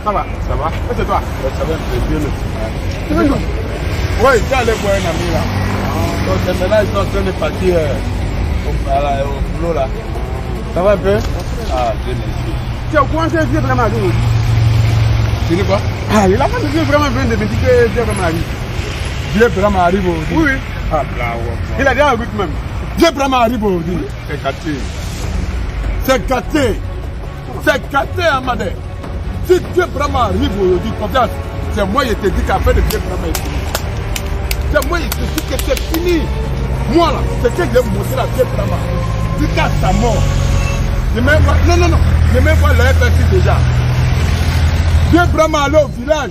Ça va? Ça va? Et c'est toi? Ça va, c'est bien. Tu veux nous? Oui, tu es allé voir un ami là. Donc maintenant ils sont en train de partir au boulot là. Ça va un peu? Ah, Dieu merci. Tu es au courant que Dieu vraiment arrive aujourd'hui? Tu dis quoi? Ah, il a pas de Dieu vraiment vient de me dire que Dieu vraiment arrive. Dieu vraiment arrive aujourd'hui. Oui, oui. Ah, là, ouais. Il a dit un but même. Dieu vraiment arrive aujourd'hui. C'est gâté. C'est gâté. C'est gâté, Amadé. Si Dieu vraiment arrive aujourd'hui, confiance, c'est moi qui te dis qu'à faire de Dieu vraiment est fini. C'est moi qui te dis que c'est fini. Moi là, c'est que j'ai montré à Dieu vraiment. Jusqu'à sa mort. Je même pas, non. Je même pas le FSI déjà. Dieu vraiment allé au village.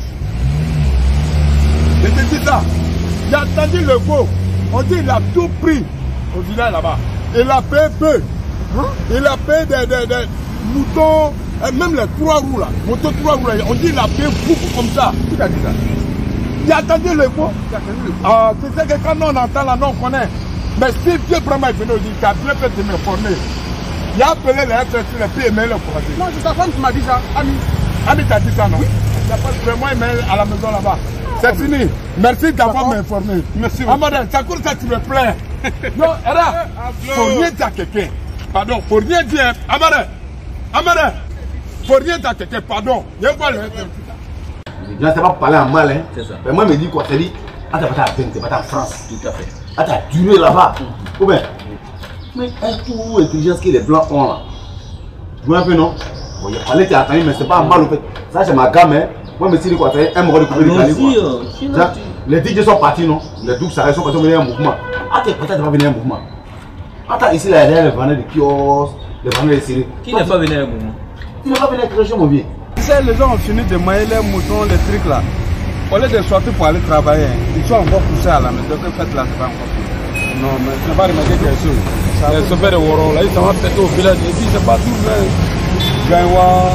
Je te dis ça. J'ai entendu le mot. On dit qu'il a tout pris au village là-bas. Il a payé peu. Il a payé des moutons, même les 3 roues là. Motos 3 roues là. On dit qu'il a payé beaucoup comme ça. Qui t'a dit ça? J'ai entendu le mot. Ah, tu sais que quand on entend là, on connaît. Mais si Dieu vraiment est venu, il a bien fait de me former. Il a appelé les FSI, les PME, le croisé. Non, c'est ta femme qui m'a dit ça, Ami. Ami t'a dit ça, non? Oui. Il n'y a pas de problème, à la maison là-bas. C'est fini. Merci d'avoir m'informé. Merci. Amadou, ça court ça, tu me plais. Non, Era, faut rien dire à quelqu'un. Pardon, faut rien dire. Amadou, faut rien dire à quelqu'un. Pardon. Je vois le. Je ne sais pas parler en mal, hein. C'est ça. Mais moi, je me dis quoi, c'est dit, ah, t'as pas ta pas ta France. Tout à fait. Ah, t'as duré là-bas. Ou bien, mais tout intelligence que les Blancs ont là. Tu vois un peu, non? Bon, il y a parlé, tu as attendu, mais c'est pas mal, en fait. Ça, c'est ma gamme, hein. Moi, je me dis quoi, c'est un mois de couper de quoi. Les DJ sont partis, non? Les doubles, ça sont venus un mouvement. Ah, peut-être pas venir un mouvement. Attends, ici, là, il y a les vendeurs de kiosques, les vendeurs de séries. Qui n'est pas venu à un mouvement? Tu n'es pas venu à quelque chose, mon vieux. Tu sais, les gens ont fini de mailler les moutons, les trucs là. Au lieu de sortir pour aller travailler, ils sont encore poussés à la maison. En fait, là, c'est pas encore poussé. Non, mais tu n'as pas remarqué quelque chose. Les chauffeurs de Woro, là, ils s'en vont peut-être au village. Et puis, c'est pas tout, mais. Gaïwa.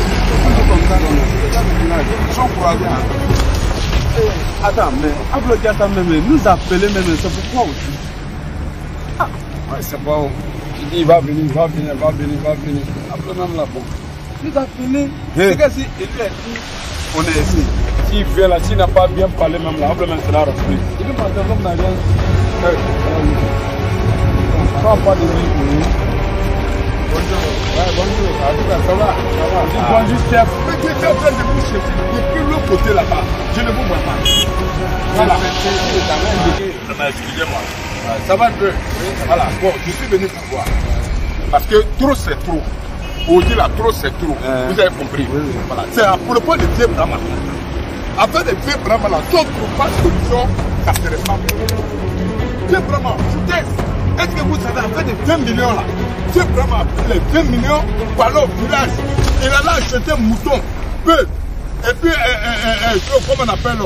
Ils sont courageux. Attends, mais Ablo Diatta même nous appeler même, c'est pourquoi aussi? Ah, ouais, c'est pas où. Il dit, il va venir. Ablo même là, bon. Nous appeler. C'est que si il est dit, on est ici. S'il vient là, s'il n'a pas bien parlé même là, Ablo même sera repris. Il dit, madame, l'homme n'a rien. On ne prend pas de vie. Bonjour. Ouais, bonjour. Ça va? Bonjour, chef. Mais tu es en train de vous chercher. Depuis l'autre côté là-bas, je ne vous vois pas. Voilà. Excusez-moi. Ça va un peu? Voilà. Bon, je suis venu pour voir. Parce que trop, c'est trop. On dit là, trop, c'est trop. Vous avez compris? Voilà. C'est à propos de Dieu Brahma. Après de Dieu Brahma, là, si on ne trouve pas de solution, ça ne serait pas bon. Dieu Brahma, foutez. Est-ce que vous savez, après de 20 millions là, Dieu Brahma a pris les 20 millions pour aller au village. Il allait acheter un mouton, peu. Et puis, comment on appelle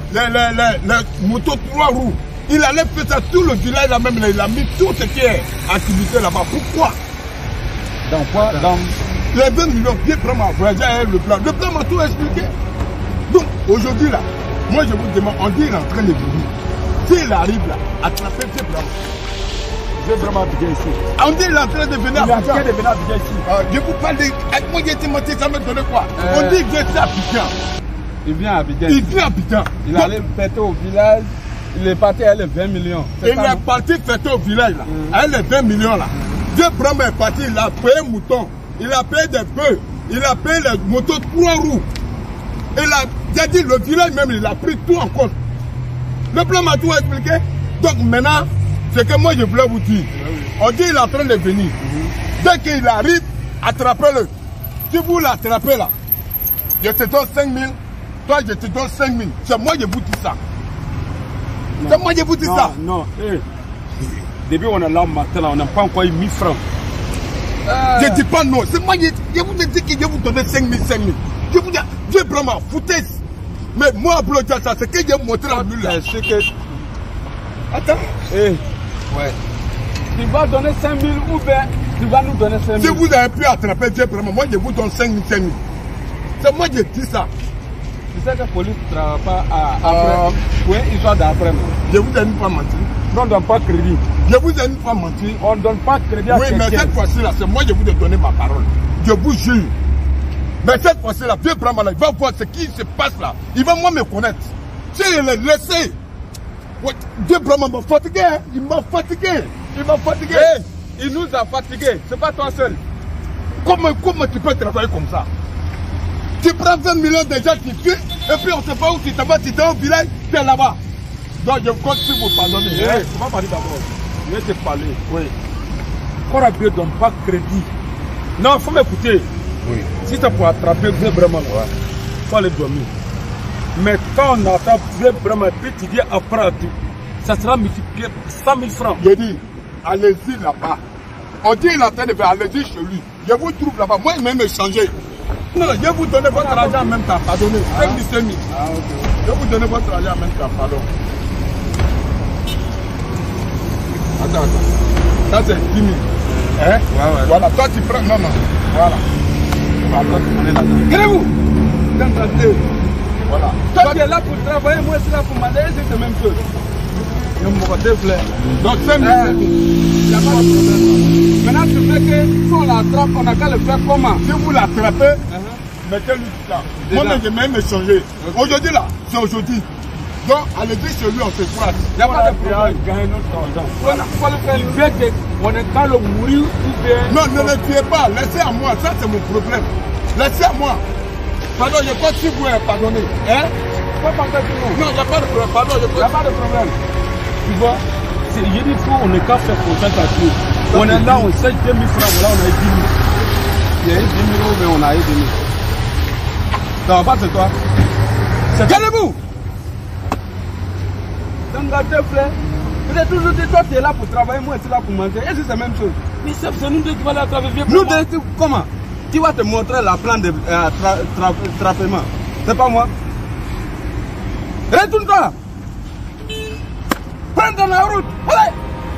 les moutons 3 roues. Il allait faire ça tout le village là même, il a mis tout ce qui est activité là-bas. Pourquoi? Dans quoi? Dans les 20 millions, Dieu Brahma a voyagé avec le plan. Le plan m'a tout expliqué. Donc, aujourd'hui là, moi je vous demande, on dit qu'il est en train de venir. S'il arrive là, attraper Dieu Brahma. Dieu Brahma vient ici. On dit qu'il est en train de venir à Abidjan. Il est en train de venir à Abidjan ici. Je vous parle de. Avec moi, j'ai été monté, ça me donnait quoi? On dit qu'il vient à Abidjan. Il vient à Abidjan. Il vient à Abidjan. Il allait fêter au village. Il est parti avec les 20 millions. Il est parti fêter au village là. Avec les 20 millions là. Dieu Brahma est parti, il a payé un mouton. Il a payé des bœufs. Il a payé les motos 3 roues. Il a dit le village même, il a pris tout en compte. Le plan m'a tout expliqué. Donc maintenant, c'est que moi je voulais vous dire. On dit qu'il est en train de venir. Dès qu'il arrive, attrapez-le. Si vous l'attrapez là, je te donne 5 000. Toi, je te donne 5 000. C'est moi je vous dis ça. C'est moi je vous dis ça. Non, depuis on est là matin, on n'a pas encore eu 1000 francs. Je ne dis pas non. C'est moi je vous ai dit que je vais vous donner 5 000. Je vous dis, Dieu Brahma, foutaise. Mais moi, ça, c'est que j'ai montré la bulle là. C'est que. Attends. Ouais. Tu vas donner 5 000 ou bien tu vas nous donner 5 000. Si vous avez pu attraper Dieu Brahma, moi je vous donne 5 000. C'est moi qui dis ça. Tu sais que la police ne travaille pas après. Oui, ils sont d'après. Je vous ai pas menti. Non, on ne donne pas crédit. Je vous ai pas menti. On ne donne pas crédit à oui, mais cette fois-ci là, c'est moi qui vous ai donné ma parole. Je vous jure. Mais cette fois-ci, là, vieux Brahma, là, il va voir ce qui se passe là. Il va moi me connaître. Si il est laissé, vieux Brahma m'a fatigué. Hein? Il m'a fatigué. Il m'a fatigué. Hey, il nous a fatigués. C'est pas toi seul. Comment tu peux travailler comme ça? Tu prends 20 millions de gens qui tuent, et puis on ne sait pas où tu te vas, tu es au village, tu es là-bas. Donc je compte sur vous pardonner. Hey, tu vas parler d'abord. Je vais te parler. Oui. Corabie ne donne pas crédit. Non, il faut m'écouter. Oui. Si c'est pour attraper Vieux Brahma, il faut aller dormir. Mais quand on attrape Vieux Brahma, puis tu dis après tout, ça sera multiplié 100 000 francs. Je dis, allez-y là-bas. On dit il est en train de faire, allez-y chez lui. Je vous trouve là-bas. Moi, il m'a même échangé. Non, je vais vous donner votre argent en même temps, pardonnez. C'est mis. Je vais vous donner votre argent en même temps, pardon. Attends. Ça c'est 10 000. Hein? Ouais. Voilà, toi tu prends. Non. Voilà. Toi tu prenais l'argent. Créez-vous! Voilà. Toi tu es là pour travailler, moi je suis là pour m'aider, c'est la même chose. Je me vois fleurs. Donc 5 000. Il n'y a pas de problème. Maintenant tu fais que si on l'attrape, on n'a qu'à le faire comment? Si vous l'attrapez, mettez-lui tout ça. Moi je vais même changer. Aujourd'hui là, c'est aujourd'hui. Donc allez-y chez lui, on se croise. Il n'y a pas de problème. Gagner notre argent. Il veut qu'on est dans le mourir ou bien. Non, ne le tuez pas. Laissez à moi. Ça c'est mon problème. Laissez à moi. Pardon, je crois que si vous pardonnez. Hein? Pas parler tout le monde. Non, il n'y a pas de problème. Pardon, Il n'y a pas de problème. Tu vois, je dis qu'on n'est qu'à faire confiance à Dieu. On est là, on sait 2 000 francs, là on a eu 10 000. Il y a eu 10 000 euros, mais on a eu 10 000. Ça va pas, c'est toi. Calmez-vous! Donc, tes frères, vous êtes toujours dit, toi tu es là pour travailler, moi je suis là pour manger. Est-ce que c'est la même chose? Mais c'est nous deux qui allons travailler. Nous deux, comment? Tu vas te montrer la plan de traitement. C'est pas moi. Retourne-toi! Prends dans la route! Allez!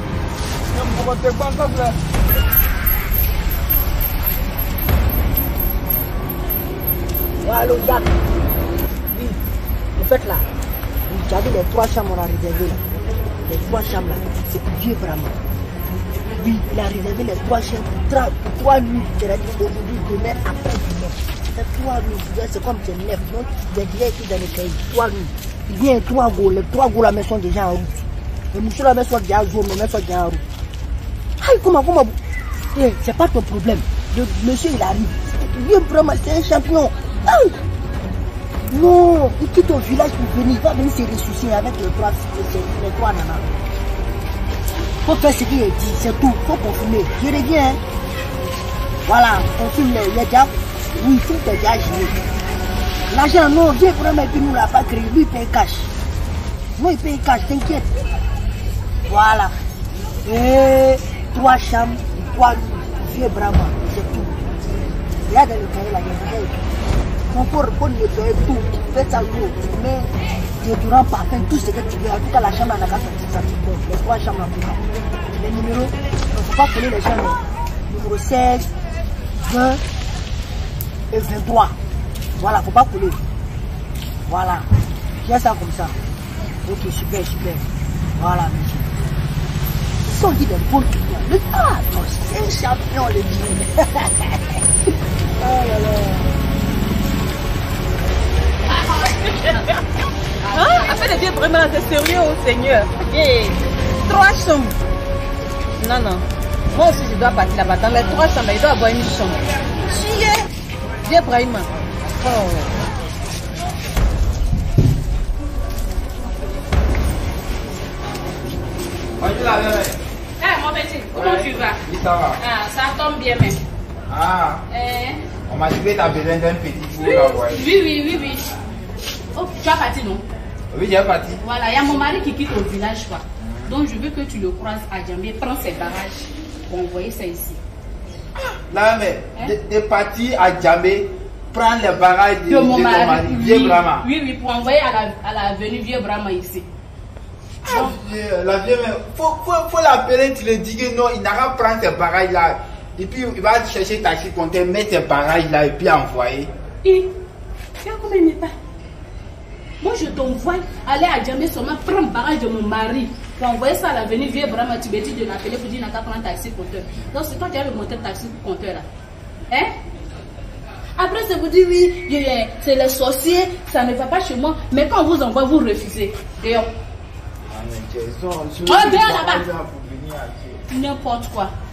Allô, Jacques. Oui, en fait là, tu as vu les 3 chambres qu'on a réservées là. Les 3 chambres là, c'est pour Vieux Brahma. Oui, il a réservé les 3 chambres pour 3 nuits. C'est-à-dire aujourd'hui, demain, après-demain. C'est 3 nuits, c'est comme c'est 9. Donc, il est direct dans le pays. 3 nuits. Il vient 3 gros, les 3 gros là, mais sont déjà en route. Les mouchoirs là, mais sont déjà en route, mais sont déjà en route. Aïe, comment? C'est pas ton problème. Le monsieur, il arrive. Vieux Brahma, c'est un champion. Aïe. Non, il quitte au village pour venir. Il va venir se ressourcer avec les 3 nanas. Faut faire ce qu'il a dit, c'est tout. Faut confirmer. Je reviens. Hein. Voilà, confirme les gars. Oui, tout est déjà géré. L'argent, non, Vieux Brahma, il nous l'a pas créé. Lui, il paye cash. Moi, il paye cash, t'inquiète. Voilà. Et 3 chambres, 3 Vieux Brahma, c'est tout. Il y a dans le cahier là, il y a déjà écrit. On peut nettoyer tout, fais ça l'eau, mais déodorant, parfum, tout ce que tu veux. En tout cas, la chambre n'a qu'à sortir ça. Les 3 chambres en tout cas. Les numéros, il ne faut pas coller les chambres. Numéro 16, 20 et 23. Voilà, il ne faut pas coller. Voilà. Tiens ça comme ça. Ok, super. Voilà, monsieur. Ils sont dit des bons trucs. Ah, non, c'est un champion, le dieu. Oh là là. Hein? Affaire de Vieux Brahma, c'est sérieux au Seigneur. Et 3 chambres. Non. Moi aussi, je dois partir là-bas. Dans les 3 chambres, il doit avoir une chambre. Chier! Vieux Brahma. Oh. Mon petit, comment tu vas? Oui, ça va. Ah, ça tombe bien même. Ah, on m'a dit que tu as besoin d'un petit four là, ouais. Oui. Oh, tu as parti, non? Oui, j'ai parti. Voilà, il y a mon mari qui quitte au village, quoi. Donc, je veux que tu le croises à Djambé, prends ses bagages pour envoyer ça ici. Là, mais, t'es parti à Djambé, prendre les bagages de mon mari, Vieux Brahma. Oui, pour envoyer à la avenue Vieux Brahma ici. Donc, la vieille, mais faut l'appeler, tu lui dis que non, il n'a qu'à prendre ses bagages là. Et puis, il va chercher taxi compteur, mettre ses bagages là et puis envoyer. Et, tu as combien de temps? Moi, je t'envoie aller à Djambé seulement prendre le barrage de mon mari pour envoyer ça à l'avenue Vieux Brahma. Tu me dis de l'appeler pour dire qu'il n'a qu'à prendre un taxi compteur. Donc, c'est toi qui as le monter taxi compteur là. Hein? Après, c'est vous dire oui, c'est les sorciers, ça ne va pas chez moi. Mais quand on vous envoie, vous refusez. D'ailleurs. Oh, dehors là-bas. N'importe quoi.